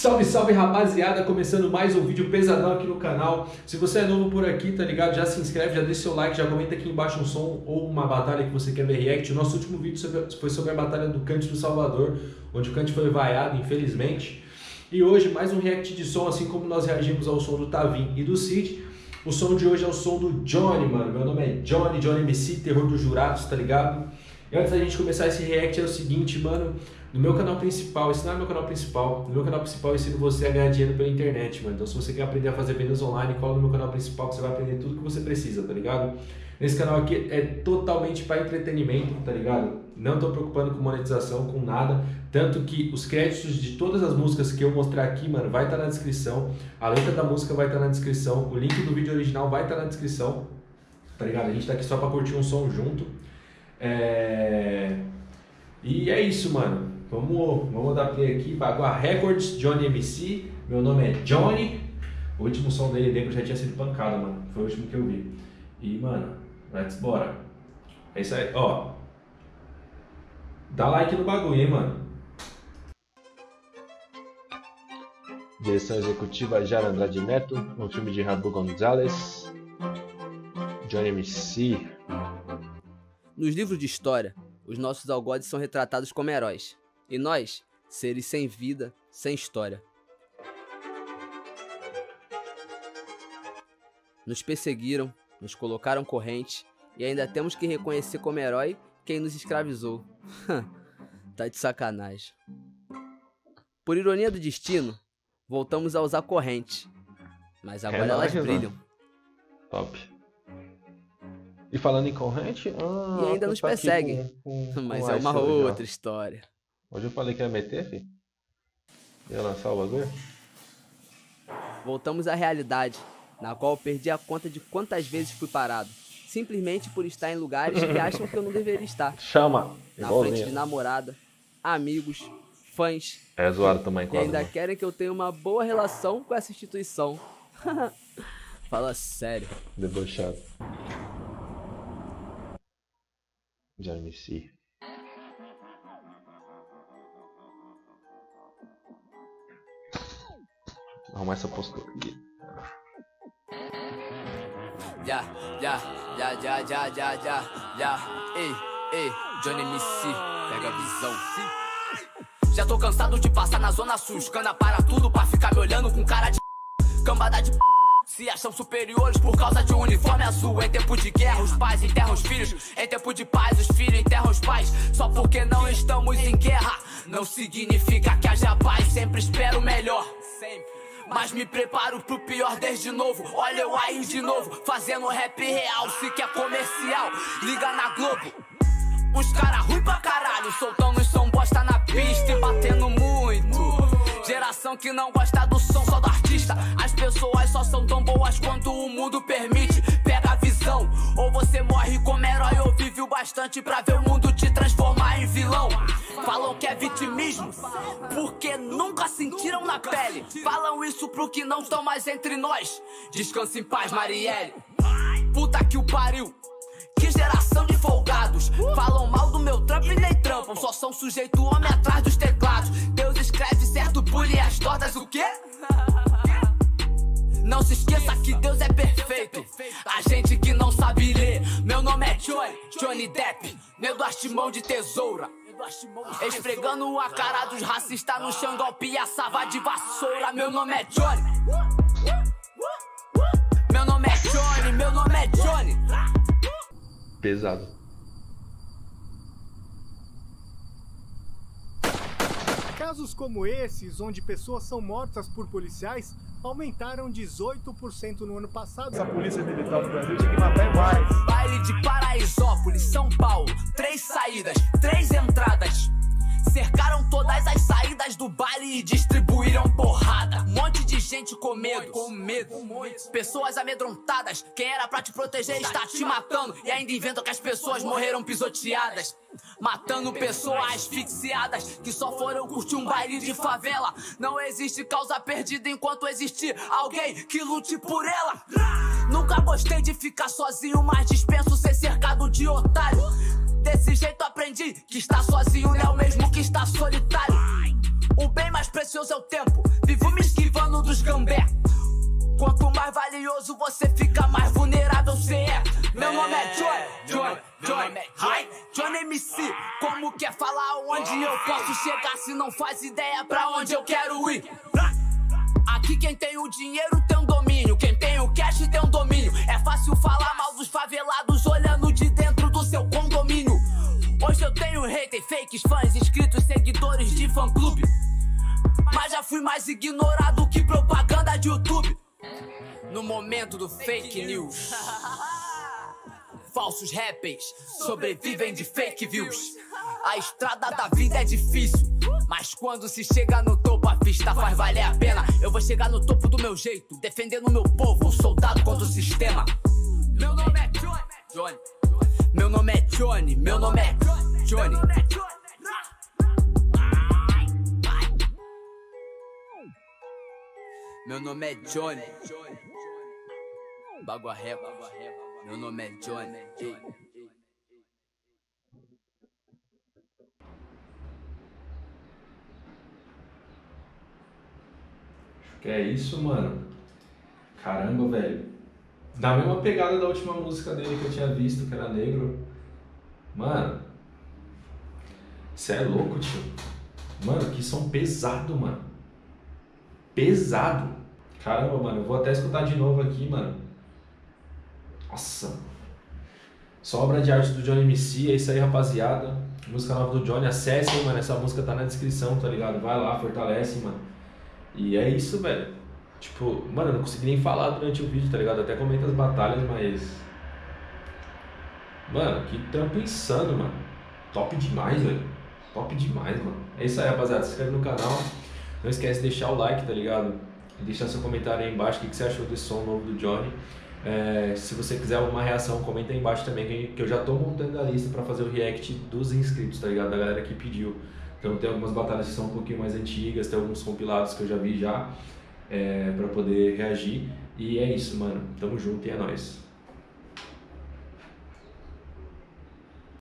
Salve, salve rapaziada, começando mais um vídeo pesadão aqui no canal. Se você é novo por aqui, tá ligado? Já se inscreve, já deixa seu like, já comenta aqui embaixo um som ou uma batalha que você quer ver react. O nosso último vídeo foi sobre a batalha do Kant do Salvador, onde o Kant foi vaiado, infelizmente. E hoje mais um react de som, assim como nós reagimos ao som do Tavin e do Cid. O som de hoje é o som do Johnny, mano. Meu nome é Johnny MC, terror dos jurados, tá ligado? E antes da gente começar esse react é o seguinte, mano. No meu canal principal, esse não é meu canal principal. No meu canal principal eu ensino você a ganhar dinheiro pela internet, mano. Então se você quer aprender a fazer vendas online, cola no meu canal principal que você vai aprender tudo que você precisa, tá ligado? Nesse canal aqui é totalmente para entretenimento, tá ligado? Não tô preocupando com monetização, com nada. Tanto que os créditos de todas as músicas que eu mostrar aqui, mano, vai estar na descrição. A letra da música vai estar na descrição. O link do vídeo original vai estar na descrição, tá ligado? A gente tá aqui só pra curtir um som junto. E é isso, mano. Vamos dar play aqui. Bagua Records, Johnny MC. Meu nome é Johnny. O último som dele dentro já tinha sido pancada, mano. Foi o último que eu vi. E, mano, let's bora. É isso aí, ó. Dá like no bagulho, hein, mano. Direção executiva Jara Andrade Neto. Um filme de Rabu Gonzalez. Johnny MC. Nos livros de história, os nossos algodes são retratados como heróis. E nós, seres sem vida, sem história. Nos perseguiram, nos colocaram corrente e ainda temos que reconhecer como herói quem nos escravizou. Tá de sacanagem. Por ironia do destino, voltamos a usar corrente. Mas agora elas brilham. Top. E falando em corrente... e ainda nos perseguem. Mas é uma outra história. Hoje eu falei que ia meter, filho. Ia lançar o bagulho. Voltamos à realidade, na qual eu perdi a conta de quantas vezes fui parado. Simplesmente por estar em lugares que acham que eu não deveria estar. Chama! Na frente de namorada, amigos, fãs. É zoado também, e ainda querem que eu tenha uma boa relação com essa instituição. Fala sério. Debochado. Já MC. Vou arrumar essa postura aqui. Já, ei, Johnny MC, pega a visão. Já tô cansado de passar na zona sul, cana para tudo pra ficar me olhando com cara de cambada de se acham superiores por causa de um uniforme azul. Em tempo de guerra, os pais enterram os filhos. Em tempo de paz, os filhos enterram os pais. Só porque não estamos em guerra não significa que haja paz. Sempre espero o melhor, mas me preparo pro pior desde novo. Olha eu aí de novo, fazendo rap real. Se quer comercial, liga na Globo. Os cara ruim pra caralho, soltando os som bosta na pista e batendo muito. Geração que não gosta do som, só do artista. As pessoas só são tão boas quanto o mundo permite. Pega a visão, ou você morre como herói ou vive o bastante pra ver o mundo te transformar em vilão. Falam que é vitimismo, porque nunca sentiram na pele. Falam isso pro que não estão mais entre nós. Descanse em paz, Marielle. Puta que o pariu. Que geração de folgados. Falam mal do meu trampo e nem trampam. Só são sujeito homem atrás dos teclados. Deus escreve certo bullying, as tortas o quê? Não se esqueça que Deus é perfeito. A gente que não sabe ler. Meu nome é Johnny Depp. Eduardo Timão de tesoura. Esfregando a cara dos racistas no chão, golpe e a sava de vassoura. Meu nome é Johnny. Meu nome é Johnny, meu nome é Johnny. Pesado. Casos como esses, onde pessoas são mortas por policiais, aumentaram 18% no ano passado. A polícia militar do Brasil tinha que matar mais. Baile de Paraisópolis, São Paulo, 3 saídas, 3 entradas. Cercaram todas as saídas do baile e distribuíram porrada. Um monte de gente com medo, pessoas amedrontadas. Quem era pra te proteger está te matando. E ainda inventam que as pessoas morreram pisoteadas. Matando pessoas asfixiadas que só foram curtir um baile de favela. Não existe causa perdida enquanto existir alguém que lute por ela. Nunca gostei de ficar sozinho, mas dispenso ser cercado de otário. Desse jeito aprendi que estar sozinho não é o mesmo que estar solitário. O bem mais precioso é o tempo, vivo me esquivando dos gambé. Quanto mais valioso você fica, mais vulnerável você é. Meu nome é Johnny MC. Como quer falar onde eu posso chegar se não faz ideia pra onde eu quero ir? Aqui quem tem o dinheiro tem um domínio, quem tem o cash tem um domínio. É fácil falar mal dos favelados olhando de dentro do seu condomínio. Hoje eu tenho hater, fakes, fãs, inscritos, seguidores de fã-clube. Mas já fui mais ignorado que propaganda de YouTube. No momento do fake news, falsos rappers sobrevivem de fake views. A estrada da vida é difícil, mas quando se chega no topo a vista faz valer a pena. Eu vou chegar no topo do meu jeito, defendendo meu povo, um soldado contra o sistema. Meu nome é Johnny. Meu nome é Johnny. Meu nome é Johnny. Meu nome é Johnny. Bagua rap. Meu nome é Johnny. Que é isso, mano? Caramba, velho. Na mesma pegada da última música dele que eu tinha visto, que era Negro. Mano, cê é louco, tio. Mano, que som pesado, mano. Pesado. Caramba, mano, eu vou até escutar de novo aqui, mano. Nossa. Só obra de arte do Johnny MC, é isso aí, rapaziada. Música nova do Johnny, acessem, mano. Essa música tá na descrição, tá ligado? Vai lá, fortalece, mano. E é isso, velho. Tipo, mano, eu não consegui nem falar durante o vídeo, tá ligado? Até comento as batalhas, mas... Mano, que trampo insano, mano. Top demais, velho. Top demais, mano. É isso aí, rapaziada. Se inscreve no canal. Não esquece de deixar o like, tá ligado? E deixar seu comentário aí embaixo. O que você achou desse som novo do Johnny? Se você quiser alguma reação, comenta aí embaixo também. Que eu já tô montando a lista pra fazer o react dos inscritos, tá ligado? Da galera que pediu. Então tem algumas batalhas que são um pouquinho mais antigas. Tem alguns compilados que eu já vi já. Pra poder reagir. E é isso, mano. Tamo junto e é nóis.